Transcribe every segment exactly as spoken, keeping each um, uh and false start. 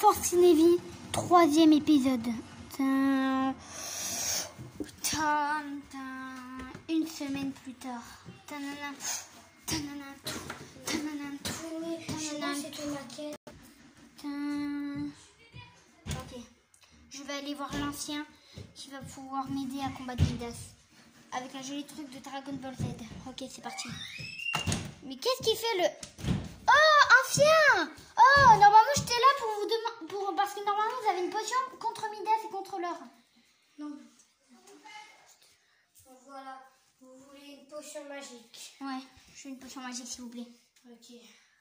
Force Navy, troisième épisode. Tin, tin, tin. Une semaine plus tard. Tanana, tanana, tout, tanana, tout, tanana, tout. Tin. Ok. Je vais aller voir l'ancien qui va pouvoir m'aider à combattre Midas. Avec un joli truc de Dragon Ball Z. Ok, c'est parti. Mais qu'est-ce qui fait le... Oh, ancien! Oh, normalement j'étais là pour vous demander... Pour... Parce que normalement vous avez une potion contre Midas et contre l'or. Non. Voilà. Vous voulez une potion magique? Ouais, je veux une potion magique s'il vous plaît. Ok.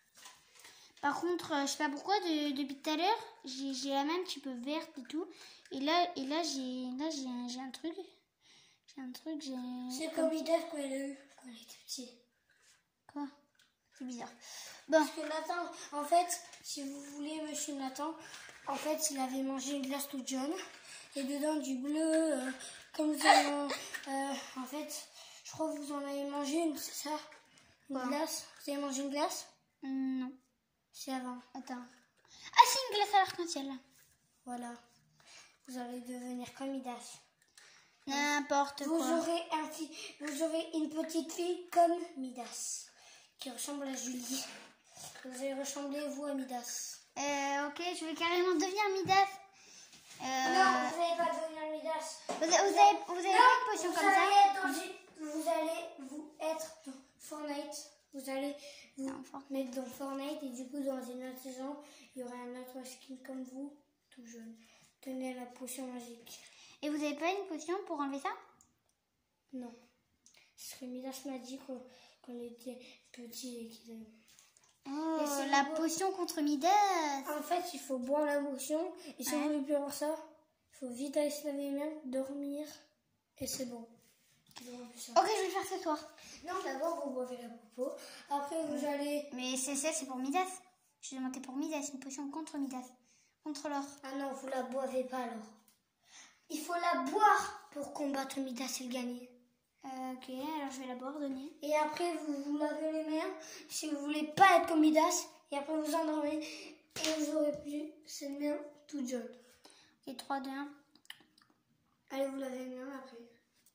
Par contre, euh, je sais pas pourquoi, de, depuis tout à l'heure, j'ai j'ai la main un petit peu verte et tout. Et là, et là j'ai là j'ai un, j'ai un truc. J'ai un truc, j'ai... C'est comme Midas quand elle a eu quand elle était petit. Quoi? C'est bizarre. Bon. Parce que Nathan, en fait, si vous voulez, monsieur Nathan, en fait, il avait mangé une glace toute jaune. Et dedans du bleu, euh, comme vous avez... Euh, en fait, je crois que vous en avez mangé une, c'est ça? Une Quoi? glace? Vous avez mangé une glace? Hum, non. C'est avant. Attends. Ah si, une glace à l'arc-en-ciel. Voilà. Vous allez devenir comme Midas. N'importe Vous quoi. aurez, un fi- vous aurez une petite fille comme Midas, qui ressemble à Julie. Vous allez ressembler, vous, à Midas. Euh, ok, je vais carrément devenir Midas. Euh, Non, vous n'allez pas devenir Midas. Vous, avez, vous avez, vous avez Non, pas une potion vous comme allez ça? être dans une- vous allez vous être dans Fortnite. Vous allez vous Non, Fortnite. mettre dans Fortnite et du coup, dans une autre saison, il y aura un autre skin comme vous, tout jeune. Tenez la potion magique. Et vous avez pas une potion pour enlever ça? Non. Ce que Midas m'a dit quand, quand il était petit et qu'il avait... Oh, Et si la vous- potion contre Midas. En fait, il faut boire la potion. Et si Ouais. vous voulez plus avoir ça, il faut vite aller se laver les mains, dormir. Et c'est bon. Vous aurez plus ça. Ok, je vais le faire ce soir. Non, d'abord, vous boivez la popo. Après, vous allez... Mais c'est ça, c'est pour Midas. Je demandais pour Midas, une potion contre Midas. Contre l'or. Ah non, vous la boivez pas alors. Il faut la boire pour combattre Midas et le gagner. Euh, ok, alors je vais la boire, donner. Et après, vous vous lavez les mains si vous voulez pas être comme Midas. Et après, vous endormez. Et vous aurez plus ces mains toutes jaunes. Ok, trois, deux, un. Allez, vous lavez les mains après.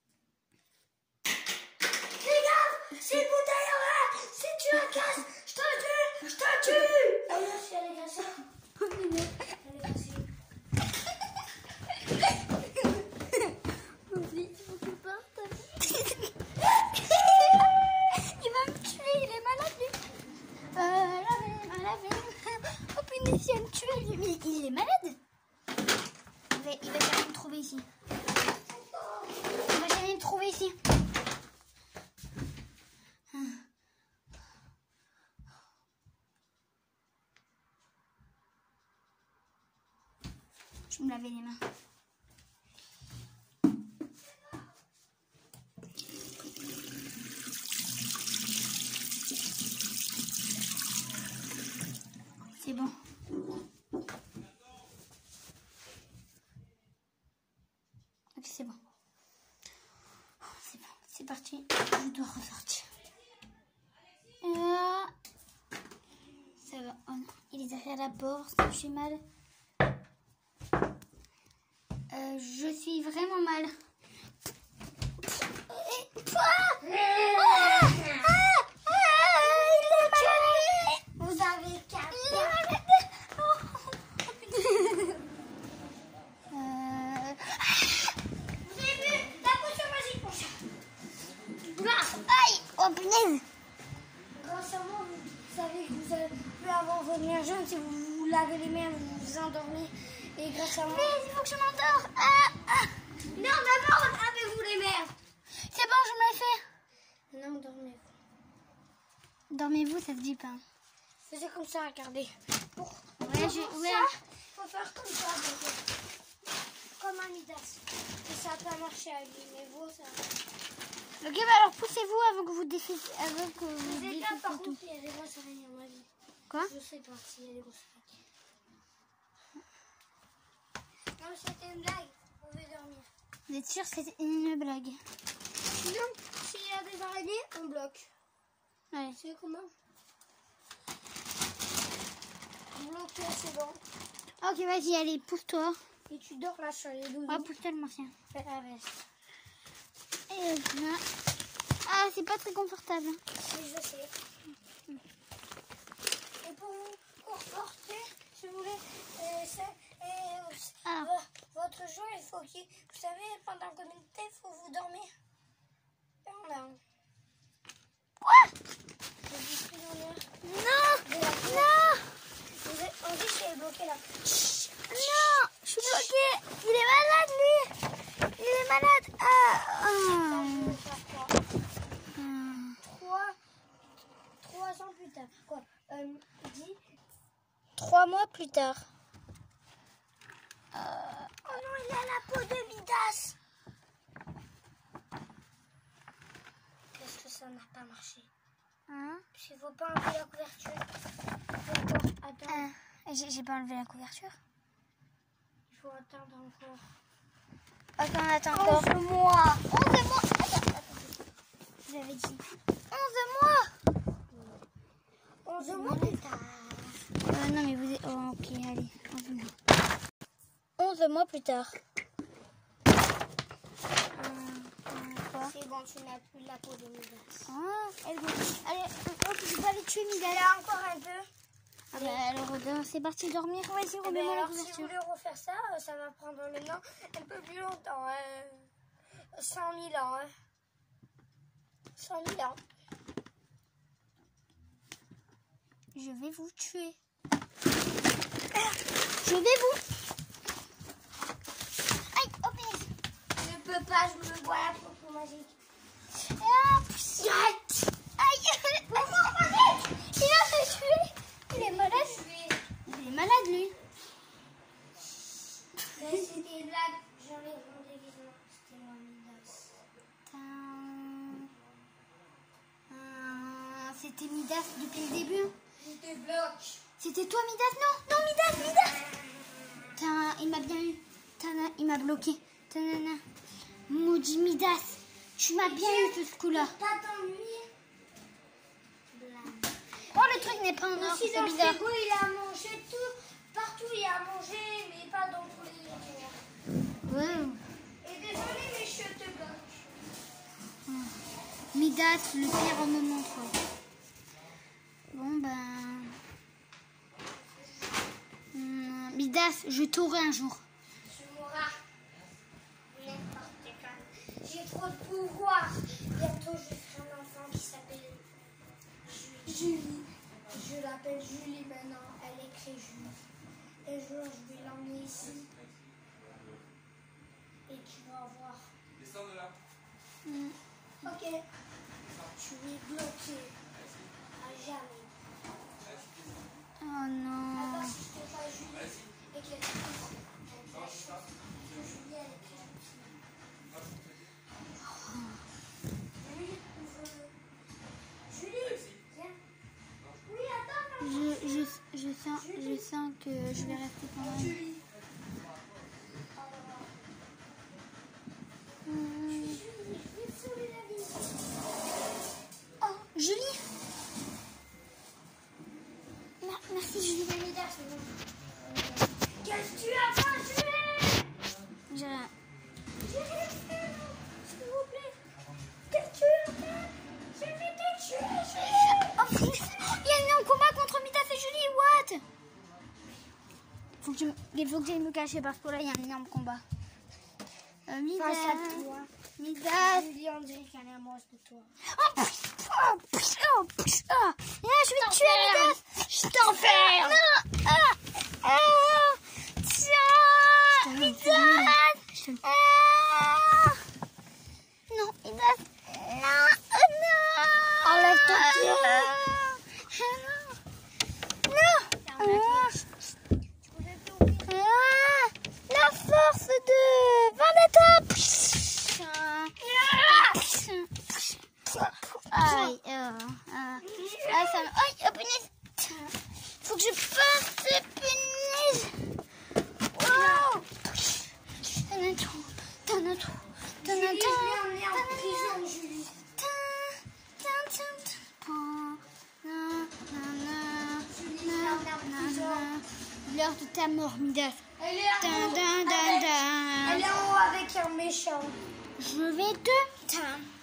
Fais gaffe, c'est une bouteille en verre. Si tu la casses, je te tue, je te tue. Ah merci, elle est cassée. Elle est cassée. Il va me tuer, il est malade lui. Euh, lavé, malavé. Oh punaise, il va me tuer lui. Mais il est malade. Il va, il va jamais me trouver ici. Il va jamais me trouver ici. Je vais me laver les mains. C'est bon. Ok, c'est bon. C'est bon, c'est parti. Je dois ressortir. Et là, ça va. Oh non, il est derrière la porte. Ça me fait mal. Euh, je suis vraiment mal. Vous avez quatre. Euh... Vous avez vu la potion magique pour ça. Aïe! Oh punaise! Grâce à moi, vous savez que vous allez plus avoir votre main jaune si vous vous lavez les mains, vous vous endormez. Et grâce à moi... Mais il faut que je m'endors! Ah, ah. Non, d'abord, lavez-vous les mains. C'est bon, je me l'ai fait! Non, dormez-vous. Dormez-vous, ça se dit pas. Faisez comme ça, regardez. Pour, Ouais, pour je- ça, ouais. faut faire comme ça. donc, comme un Midas. Et ça n'a pas marché avec lui, mais vous, ça... Ok, bah alors poussez-vous avant que vous défaissiez. Avant que vous Les étapes, par défaissiez tout. contre, il y a des grosses araignées à mon avis. Quoi? Je sais pas s'il y a des grosses araignées. Non, c'était une blague. On veut dormir. Vous êtes sûr que c'est une blague? Sinon, s'il y a des araignées, on bloque. Ouais. Tu sais comment? Bloquer, c'est bon. Ok, vas-y, allez, pousse-toi. Et tu dors là sur les doudous. Ouais, pousse-toi le martien. Fais la veste. Et là. Ah, c'est pas très confortable. Oui, je sais. Et pour vous conforter, si vous voulez, euh, c'est, euh, Ah. vo- votre jour, il faut qu'il... Vous savez, pendant combien de temps il faut vous dormir? Pendant... Quoi? Je dis plus en heure. Non, non, Vous êtes... En plus, je suis bloqué là. non, je suis bloquée. Il est malade, lui. Il est malade. Ah, ah. Je vais faire quoi? Ah. Trois... Trois ans plus tard. Quoi? Euh, dis... Trois mois plus tard. Euh, Oh non, il a la peau de Midas. Qu'est-ce que ça n'a pas marché? hein? Il ne faut pas enlever la couverture. Attends, attends. Ah, j'ai j'ai pas enlevé la couverture. Il faut attendre encore. Attends, attends encore. onze mois. onze mois. Attends, attends. J'avais dit onze mois. onze mois plus tard. Euh, non, mais vous êtes... Oh, ok, allez, onze mois. onze mois plus tard. Euh, euh, quoi? C'est bon, tu n'as plus la peau de Midas. Ah, elle veut... Allez, hop, je vais pas les tuer, Elle Miguel. a encore un peu. Ah bah, alors, euh, c'est parti dormir. Vas-y, Eh ben, remets-moi la alors, si vous couverture. voulez refaire ça, euh, ça va prendre maintenant un peu plus longtemps. Hein. cent mille ans. Hein. cent mille ans. Je vais vous tuer. Je vais vous... Aïe, hop, yes. Je ne peux pas, je me vois la peau magique. Ah, pss. Aïe, il va se tuer. Il est malade. Il est malade, lui. Mais c'est des blagues. J'enlève mon déguisement. C'était moi, Midas. Euh, C'était Midas depuis le début. Je te bloque. C'était toi, Midas? Non, non, Midas, Midas. Tain, il m'a bien eu. Tain, il m'a bloqué. Tanana. Maudit Midas. Tu m'as bien eu ce coup-là. Pas t'ennuyer. Oh, le truc n'est pas en or, Aussi c'est dans le bizarre. frigo, il a mangé tout. Partout, il a mangé, mais pas dans tous les endroits. Ouais. Et désolé, mais je te bloque. Midas, le pire homme au monde, quoi. Bon, ben... Hum, Midas, je t'aurai un jour. Tu mourras. N'importe quand. J'ai trop de pouvoir. Bientôt, je ferai un enfant qui s'appelle Julie. Je l'appelle Julie maintenant. Elle écrit Julie. Un jour, je vais l'emmener ici. Et tu vas voir. Descends de là. Hum. Ok. Tu es bloqué. À jamais. Oh non. Attends, si je te fais Julie et qu'elle écrit la chose que Julie, elle écrit Julie, ouvre-le. Julie, viens. Oui, attends. Je, je, je, sens, je sens que je vais rester pendant... Julie. Hum. Julie, je vais te sauver la vie. Oh, Julie. Mer- Merci, Julie. Qu'est-ce que tu as pas joué? J'ai rien. J'ai rien fait, non. S'il vous plaît. Qu'est-ce que tu as fait? Je vais te tuer, Julie. Oh, il y a eu un combat contre Midas et Julie, what? Faut que je, il faut que j'aille me cacher parce que là, il y a un énorme combat. Euh, Midas. Face à toi. Midas. Julie, on dirait qu'elle est amoureuse de toi. Oh, pff, oh, pff, oh, pff, ah. Là, je vais te tuer, Midas. Je t'enferme. Non. Ah. Ah. Tiens. Midas. Ah. Non, Midas. Non. Oh, non. Enlève ton pied. Ah, non. Non. Ah. Ah. La force de Vendetta. Pff. Aïe, euh, euh, ah, ça me... Aïe, oh, punaise. Faut que je passe, punaise. Wow. T'en as trop, t'en as trop, t'en as Julie, je l'ai emmenée en prison, Julie. Julie, je l'ai emmenée en prison. l'heure de ta mort, Midas. Elle est Dun, en haut dun, dun, avec- dun. elle est en haut avec un méchant. Je vais te... Tin.